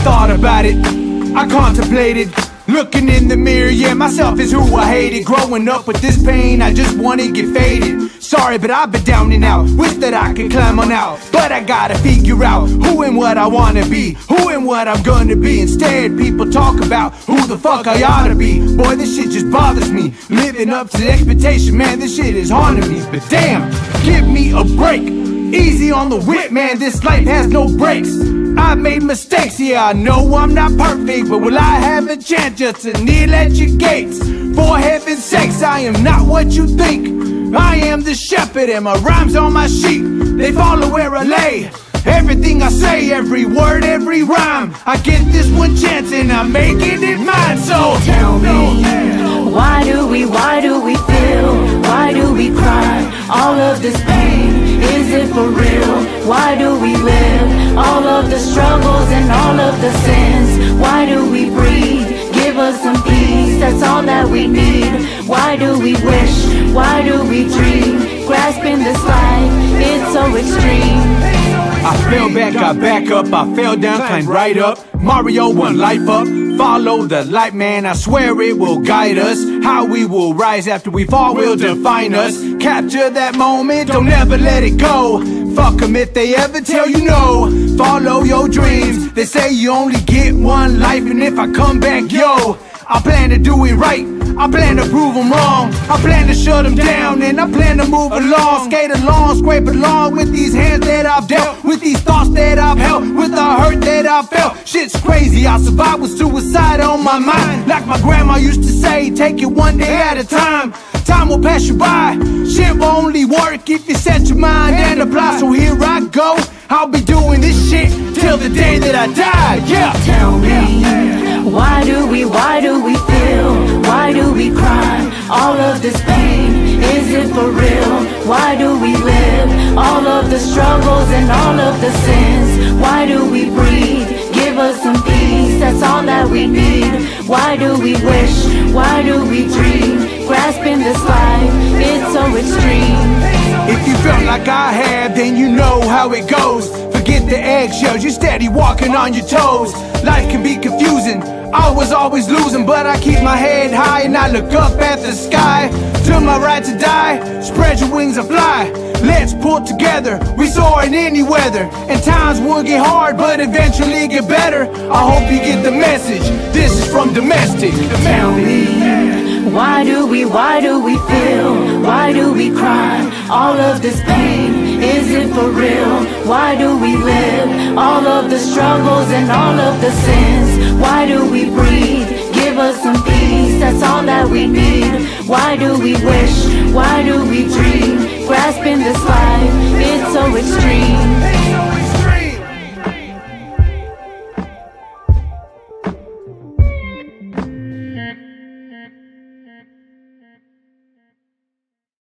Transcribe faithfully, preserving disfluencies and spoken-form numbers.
thought about it, I contemplated, looking in the mirror, yeah, myself is who I hated. Growing up with this pain, I just wanna get faded. Sorry, but I've been down and out, wish that I could climb on out. But I gotta figure out who and what I wanna be, who and what I'm gonna be. Instead, people talk about who the fuck I ought to be. Boy, this shit just bothers me, living up to the expectation, man, this shit is haunting me. But damn, give me a break, easy on the whip, man, this life has no brakes. I've made mistakes, yeah, I know I'm not perfect, but will I have a chance just to kneel at your gates? For heaven's sakes, I am not what you think. I am the shepherd and my rhymes on my sheep, they follow where I lay. Everything I say, every word, every rhyme, I get this one chance and I'm making it mine. So tell me, why do we, why do we feel, why do we cry, all of this pain, is it for real? Why do we live, all of the struggles and all of the sins? Why do we breathe, give us some peace, that's all that we need. Why do we wish, why do we dream, grasping this life, it's so extreme. I fell back, got back up, I fell down, climbed right up. Mario one life up, follow the light, man, I swear it will guide us. How we will rise after we fall will define us. Capture that moment, don't ever let it go. Fuck them if they ever tell you no. Follow your dreams, they say you only get one life. And if I come back, yo, I plan to do it right, I plan to prove them wrong, I plan to shut them down, and I plan to move along. Skate along, scrape along with these hands that I've dealt, with these thoughts that I've held, with the hurt that I felt. Shit's crazy, I survived with suicide on my mind. Like my grandma used to say, take it one day at a time. Time will pass you by, shit will only work if you set your mind and apply. So here I go, I'll be doing this shit till the day that I die, yeah. Tell me, why do we, why do we feel, why do we cry, all of this pain, is it for real? Why do we live, all of the struggles and all of the sins? Why do we breathe, give us some peace, that's all that we need. Why do we wish, why do we dream, grasping this life, it's so extreme. If you felt like I have, then you know how it goes. Forget the eggshells, you're steady walking on your toes. Life can be confusing, I was always losing, but I keep my head high and I look up at the sky. To my right to die, spread your wings and fly. Let's pull together, we soar in any weather. And times will get hard, but eventually get better. I hope you get the message, this is from Dom three stick. Tell me, why do we, why do we feel, why do we cry, all of this pain, is it for real? Why do we live, all of the struggles and all of the sins? Why do we breathe, give us some peace, that's all that we need. Why do we wish, why do we dream, grasping this life, it's so extreme.